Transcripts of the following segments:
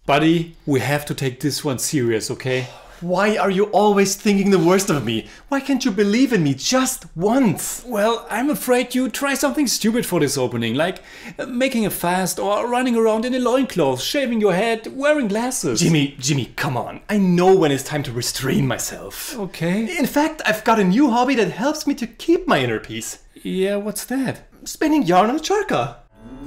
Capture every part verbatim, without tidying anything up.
Buddy, we have to take this one serious, okay? Why are you always thinking the worst of me? Why can't you believe in me just once? Well, I'm afraid you try something stupid for this opening, like uh, making a fast or running around in a loincloth, shaving your head, wearing glasses. Jimmy, Jimmy, come on. I know when it's time to restrain myself. Okay. In fact, I've got a new hobby that helps me to keep my inner peace. Yeah, what's that? Spinning yarn on a charka.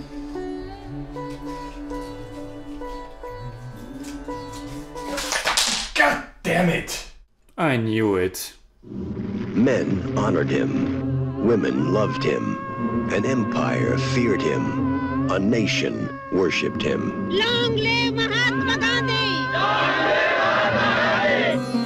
God damn it! I knew it. Men honored him, women loved him, an empire feared him, a nation worshipped him. Long live Mahatma Gandhi! Long live Mahatma Gandhi!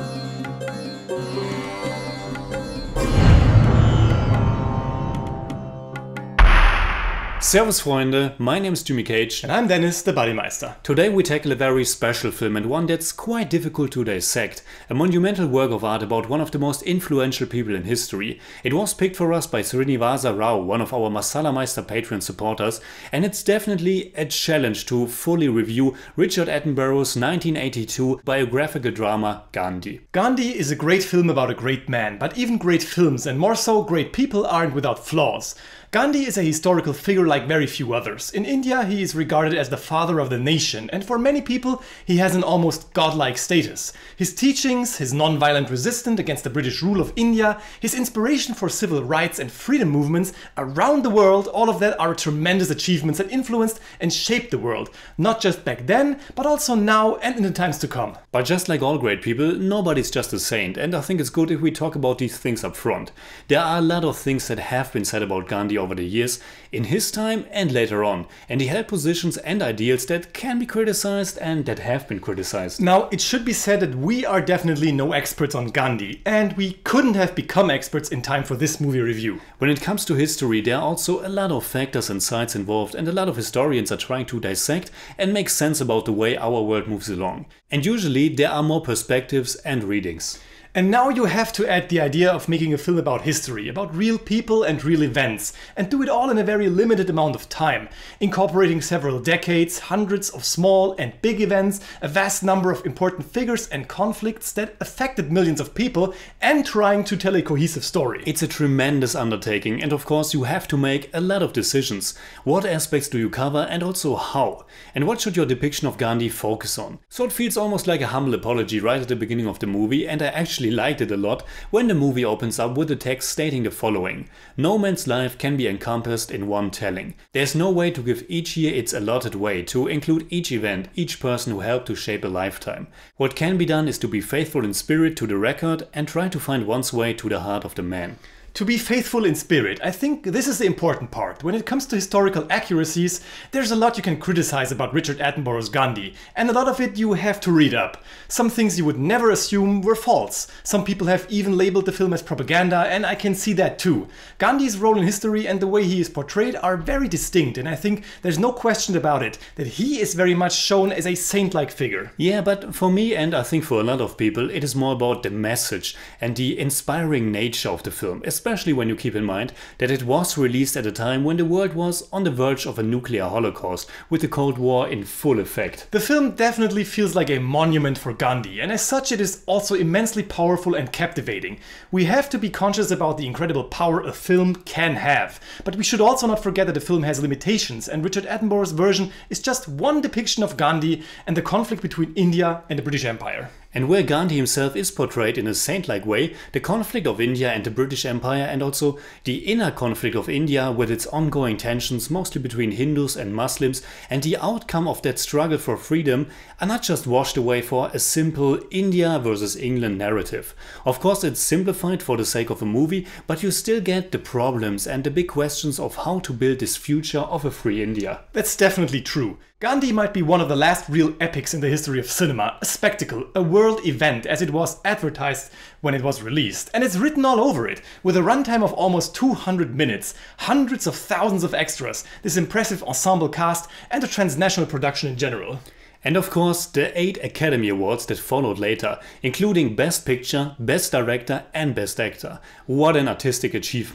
Servus Freunde, my name is Jimmy Cage. And I'm Dennis, the Bodymeister. Today we tackle a very special film and one that's quite difficult to dissect. A monumental work of art about one of the most influential people in history. It was picked for us by Srinivasa Rao, one of our Masala Meister Patreon supporters, and it's definitely a challenge to fully review Richard Attenborough's nineteen eighty-two biographical drama Gandhi. Gandhi is a great film about a great man, but even great films, and more so, great people aren't without flaws. Gandhi is a historical figure like very few others. In India, he is regarded as the father of the nation, and for many people, he has an almost godlike status. His teachings, his non-violent resistance against the British rule of India, his inspiration for civil rights and freedom movements around the world, all of that are tremendous achievements that influenced and shaped the world. Not just back then, but also now and in the times to come. But just like all great people, nobody's just a saint, and I think it's good if we talk about these things up front. There are a lot of things that have been said about Gandhi over the years, in his time and later on, and he held positions and ideals that can be criticized and that have been criticized. Now, it should be said that we are definitely no experts on Gandhi, and we couldn't have become experts in time for this movie review. When it comes to history, there are also a lot of factors and sides involved, and a lot of historians are trying to dissect and make sense about the way our world moves along. And usually there are more perspectives and readings. And now you have to add the idea of making a film about history, about real people and real events, and do it all in a very limited amount of time, incorporating several decades, hundreds of small and big events, a vast number of important figures and conflicts that affected millions of people, and trying to tell a cohesive story. It's a tremendous undertaking, and of course you have to make a lot of decisions. What aspects do you cover and also how? And what should your depiction of Gandhi focus on? So it feels almost like a humble apology right at the beginning of the movie, and I actually liked it a lot when the movie opens up with a text stating the following: no man's life can be encompassed in one telling. There's no way to give each year its allotted way, to include each event, each person who helped to shape a lifetime. What can be done is to be faithful in spirit to the record and try to find one's way to the heart of the man. To be faithful in spirit, I think this is the important part. When it comes to historical accuracies, there's a lot you can criticize about Richard Attenborough's Gandhi, and a lot of it you have to read up. Some things you would never assume were false. Some people have even labeled the film as propaganda, and I can see that too. Gandhi's role in history and the way he is portrayed are very distinct, and I think there's no question about it, that he is very much shown as a saint-like figure. Yeah, but for me, and I think for a lot of people, it is more about the message and the inspiring nature of the film, especially when you keep in mind that it was released at a time when the world was on the verge of a nuclear holocaust, with the Cold War in full effect. The film definitely feels like a monument for Gandhi, and as such it is also immensely powerful and captivating. We have to be conscious about the incredible power a film can have, but we should also not forget that the film has limitations, and Richard Attenborough's version is just one depiction of Gandhi and the conflict between India and the British Empire. And where Gandhi himself is portrayed in a saint-like way, the conflict of India and the British Empire, and also the inner conflict of India with its ongoing tensions, mostly between Hindus and Muslims, and the outcome of that struggle for freedom, are not just washed away for a simple India versus England narrative. Of course it's simplified for the sake of a movie, but you still get the problems and the big questions of how to build this future of a free India. That's definitely true. Gandhi might be one of the last real epics in the history of cinema, a spectacle, a world event as it was advertised when it was released. And it's written all over it, with a runtime of almost two hundred minutes, hundreds of thousands of extras, this impressive ensemble cast and a transnational production in general. And of course the eight Academy Awards that followed later, including Best Picture, Best Director and Best Actor. What an artistic achievement.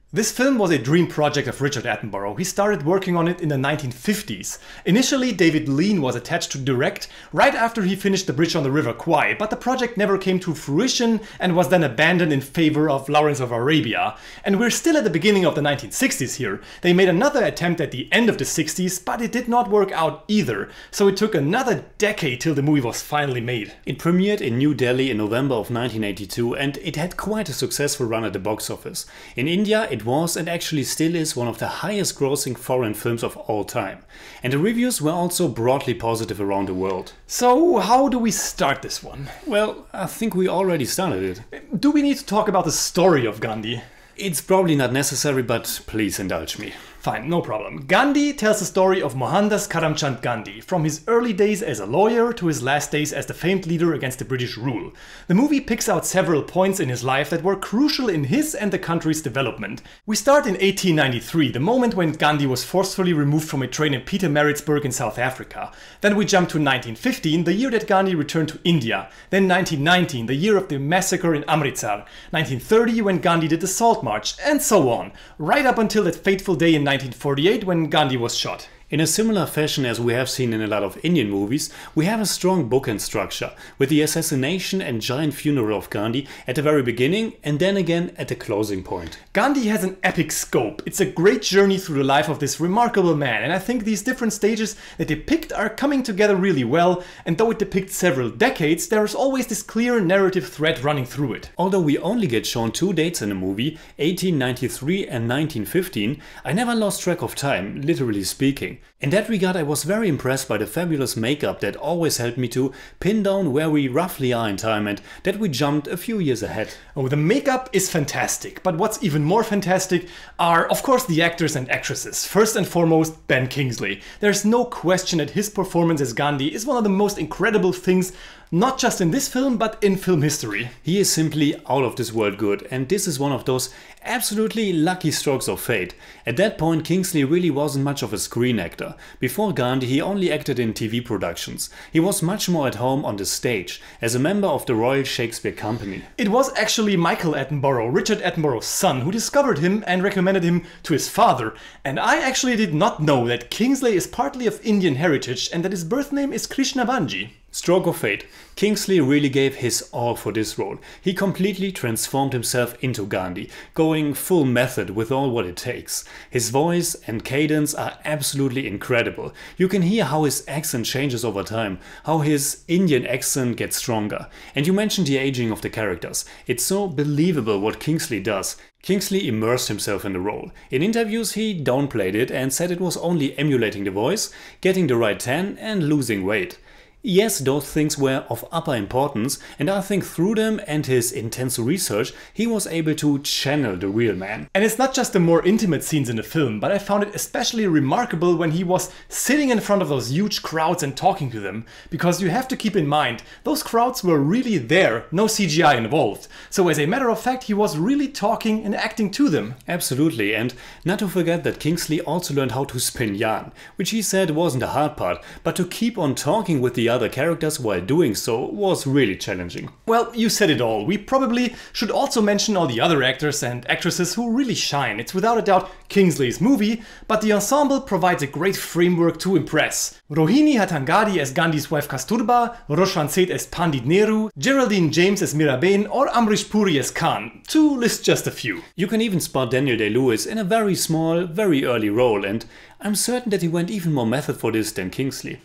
This film was a dream project of Richard Attenborough. He started working on it in the nineteen fifties. Initially, David Lean was attached to direct right after he finished The Bridge on the River Kwai, but the project never came to fruition and was then abandoned in favor of Lawrence of Arabia. And we're still at the beginning of the nineteen sixties here. They made another attempt at the end of the sixties, but it did not work out either. So it took another decade till the movie was finally made. It premiered in New Delhi in November of nineteen eighty-two, and it had quite a successful run at the box office. In India, it was and actually still is one of the highest grossing foreign films of all time. And the reviews were also broadly positive around the world. So how do we start this one? Well, I think we already started it. Do we need to talk about the story of Gandhi? It's probably not necessary, but please indulge me. Fine, no problem. Gandhi tells the story of Mohandas Karamchand Gandhi, from his early days as a lawyer to his last days as the famed leader against the British rule. The movie picks out several points in his life that were crucial in his and the country's development. We start in eighteen ninety-three, the moment when Gandhi was forcefully removed from a train in Pietermaritzburg in South Africa. Then we jump to nineteen fifteen, the year that Gandhi returned to India. Then nineteen nineteen, the year of the massacre in Amritsar. nineteen thirty, when Gandhi did the Salt March, and so on, right up until that fateful day in nineteen forty-eight when Gandhi was shot. In a similar fashion as we have seen in a lot of Indian movies, we have a strong bookend structure, with the assassination and giant funeral of Gandhi at the very beginning and then again at the closing point. Gandhi has an epic scope. It's a great journey through the life of this remarkable man, and I think these different stages that depict are coming together really well, and though it depicts several decades, there is always this clear narrative thread running through it. Although we only get shown two dates in the movie, eighteen ninety-three and nineteen fifteen, I never lost track of time, literally speaking. In that regard, I was very impressed by the fabulous makeup that always helped me to pin down where we roughly are in time and that we jumped a few years ahead. Oh, the makeup is fantastic, but what's even more fantastic are, of course, the actors and actresses. First and foremost, Ben Kingsley. There's no question that his performance as Gandhi is one of the most incredible things, not just in this film, but in film history. He is simply out of this world good, and this is one of those absolutely lucky strokes of fate. At that point, Kingsley really wasn't much of a screen actor. Before Gandhi, he only acted in T V productions. He was much more at home on the stage, as a member of the Royal Shakespeare Company. It was actually Michael Attenborough, Richard Attenborough's son, who discovered him and recommended him to his father. And I actually did not know that Kingsley is partly of Indian heritage and that his birth name is Krishnavanji. Stroke of fate. Kingsley really gave his all for this role. He completely transformed himself into Gandhi, going full method with all what it takes. His voice and cadence are absolutely incredible. You can hear how his accent changes over time, how his Indian accent gets stronger. And you mentioned the aging of the characters. It's so believable what Kingsley does. Kingsley immersed himself in the role. In interviews he downplayed it and said it was only emulating the voice, getting the right tan and losing weight. Yes, those things were of upper importance, and I think through them and his intense research, he was able to channel the real man. And it's not just the more intimate scenes in the film, but I found it especially remarkable when he was sitting in front of those huge crowds and talking to them. Because you have to keep in mind, those crowds were really there, no C G I involved. So as a matter of fact, he was really talking and acting to them. Absolutely, and not to forget that Kingsley also learned how to spin yarn, which he said wasn't the hard part, but to keep on talking with the other characters while doing so was really challenging. Well, you said it all. We probably should also mention all the other actors and actresses who really shine. It's without a doubt Kingsley's movie, but the ensemble provides a great framework to impress. Rohini Hattangadi as Gandhi's wife Kasturba, Roshan Seth as Pandit Nehru, Geraldine James as Miraben, or Amrish Puri as Khan, to list just a few. You can even spot Daniel Day-Lewis in a very small, very early role, and I'm certain that he went even more method for this than Kingsley.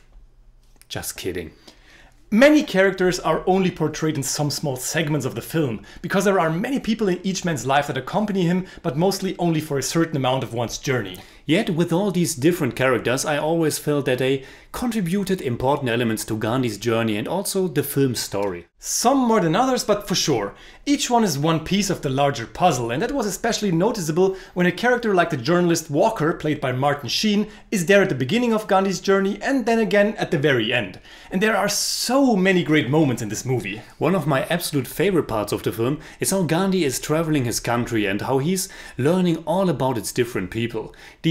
Just kidding. Many characters are only portrayed in some small segments of the film, because there are many people in each man's life that accompany him, but mostly only for a certain amount of one's journey. Yet with all these different characters, I always felt that they contributed important elements to Gandhi's journey and also the film's story. Some more than others, but for sure. Each one is one piece of the larger puzzle, and that was especially noticeable when a character like the journalist Walker, played by Martin Sheen, is there at the beginning of Gandhi's journey and then again at the very end. And there are so many great moments in this movie. One of my absolute favorite parts of the film is how Gandhi is traveling his country and how he's learning all about its different people. These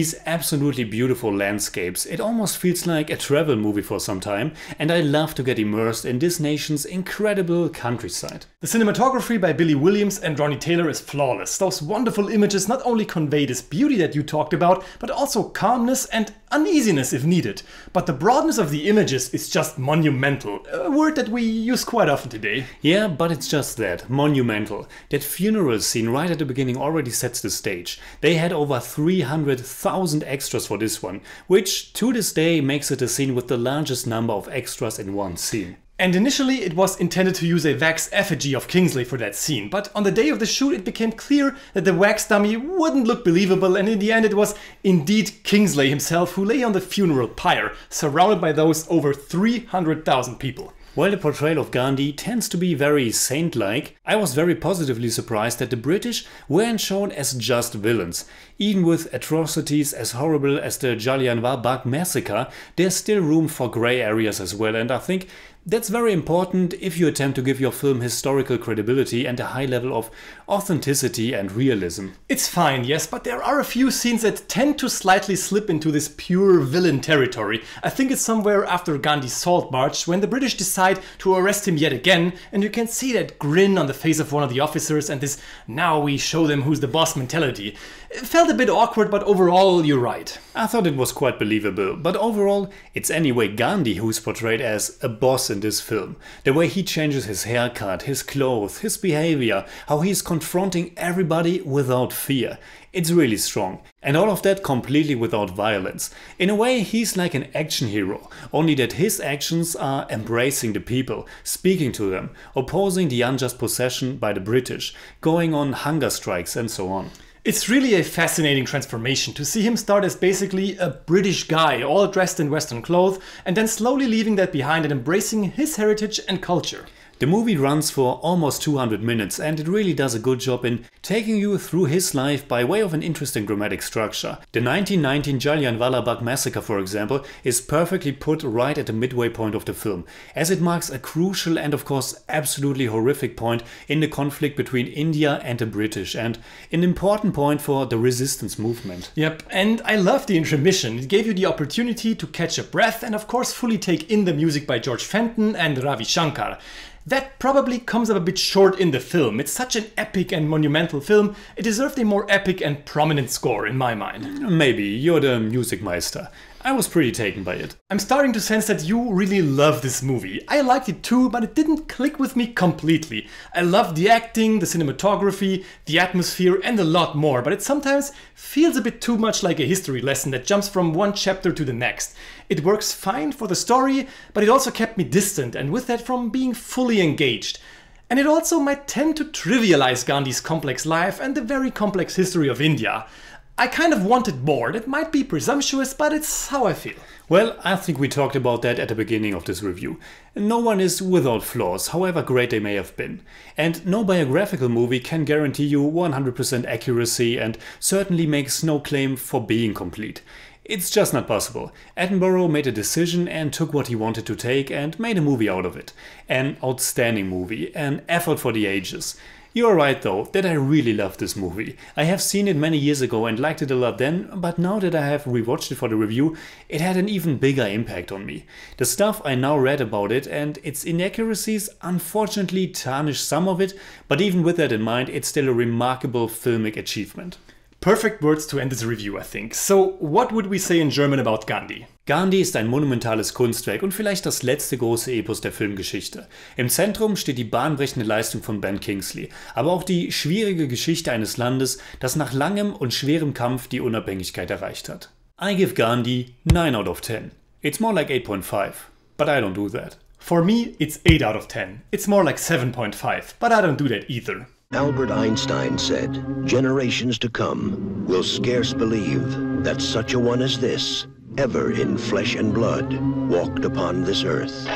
These absolutely beautiful landscapes, it almost feels like a travel movie for some time, and I love to get immersed in this nation's incredible countryside. The cinematography by Billy Williams and Ronnie Taylor is flawless. Those wonderful images not only convey this beauty that you talked about, but also calmness and uneasiness if needed. But the broadness of the images is just monumental, a word that we use quite often today. Yeah, but it's just that, monumental. That funeral scene right at the beginning already sets the stage. They had over three hundred thousand extras for this one, which to this day makes it a scene with the largest number of extras in one scene. And initially it was intended to use a wax effigy of Kingsley for that scene, but on the day of the shoot it became clear that the wax dummy wouldn't look believable, and in the end it was indeed Kingsley himself who lay on the funeral pyre, surrounded by those over three hundred thousand people. While the portrayal of Gandhi tends to be very saint-like, I was very positively surprised that the British weren't shown as just villains. Even with atrocities as horrible as the Jallianwala Bagh massacre, there's still room for grey areas as well, and I think that's very important if you attempt to give your film historical credibility and a high level of authenticity and realism. It's fine, yes, but there are a few scenes that tend to slightly slip into this pure villain territory. I think it's somewhere after Gandhi's Salt March, when the British decide to arrest him yet again, and you can see that grin on the face of one of the officers and this "now we show them who's the boss" mentality. It felt a bit awkward, but overall you're right. I thought it was quite believable, but overall it's anyway Gandhi who's portrayed as a boss in this film. The way he changes his haircut, his clothes, his behavior, how he's confronting everybody without fear. It's really strong. And all of that completely without violence. In a way, he's like an action hero, only that his actions are embracing the people, speaking to them, opposing the unjust possession by the British, going on hunger strikes and so on. It's really a fascinating transformation to see him start as basically a British guy, all dressed in Western clothes, and then slowly leaving that behind and embracing his heritage and culture. The movie runs for almost two hundred minutes, and it really does a good job in taking you through his life by way of an interesting dramatic structure. The nineteen nineteen Jallianwala Bagh massacre, for example, is perfectly put right at the midway point of the film, as it marks a crucial and of course absolutely horrific point in the conflict between India and the British, and an important point for the resistance movement. Yep, and I love the intermission. It gave you the opportunity to catch a breath and of course fully take in the music by George Fenton and Ravi Shankar. That probably comes up a bit short in the film. It's such an epic and monumental film, it deserved a more epic and prominent score in my mind. Maybe, you're the music meister. I was pretty taken by it. I'm starting to sense that you really love this movie. I liked it too, but it didn't click with me completely. I loved the acting, the cinematography, the atmosphere and a lot more, but it sometimes feels a bit too much like a history lesson that jumps from one chapter to the next. It works fine for the story, but it also kept me distant and with that from being fully engaged. And it also might tend to trivialize Gandhi's complex life and the very complex history of India. I kind of wanted more. That might be presumptuous, but it's how I feel. Well, I think we talked about that at the beginning of this review. No one is without flaws, however great they may have been. And no biographical movie can guarantee you one hundred percent accuracy and certainly makes no claim for being complete. It's just not possible. Attenborough made a decision and took what he wanted to take and made a movie out of it. An outstanding movie, an effort for the ages. You're right though, that I really love this movie. I have seen it many years ago and liked it a lot then, but now that I have rewatched it for the review, it had an even bigger impact on me. The stuff I now read about it and its inaccuracies unfortunately tarnish some of it, but even with that in mind, it's still a remarkable filmic achievement. Perfect words to end this review, I think. So, what would we say in German about Gandhi? Gandhi ist ein monumentales Kunstwerk und vielleicht das letzte große Epos der Filmgeschichte. Im Zentrum steht die bahnbrechende Leistung von Ben Kingsley, aber auch die schwierige Geschichte eines Landes, das nach langem und schwerem Kampf die Unabhängigkeit erreicht hat. I give Gandhi nine out of ten. It's more like eight point five, but I don't do that. For me, it's eight out of ten. It's more like seven point five, but I don't do that either. Albert Einstein said, "Generations to come will scarce believe that such a one as this, ever in flesh and blood, walked upon this earth."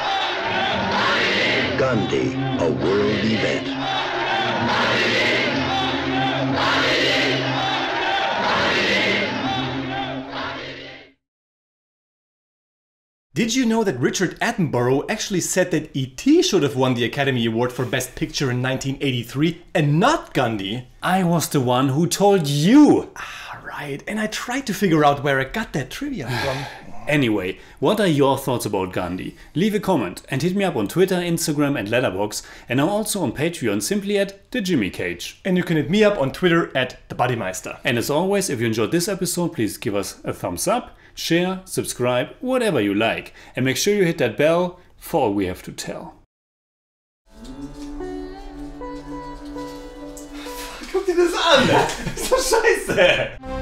Gandhi, a world event. Did you know that Richard Attenborough actually said that E T should have won the Academy Award for Best Picture in nineteen eighty-three and not Gandhi? I was the one who told you! Ah, right. And I tried to figure out where I got that trivia from. Anyway, what are your thoughts about Gandhi? Leave a comment and hit me up on Twitter, Instagram and Letterboxd, and I'm also on Patreon simply at The Jimmy Cage. And you can hit me up on Twitter at The Bodymeister. And as always, if you enjoyed this episode, please give us a thumbs up, share, subscribe, whatever you like. And make sure you hit that bell for all we have to tell. Guck dir das an! Das ist doch scheiße!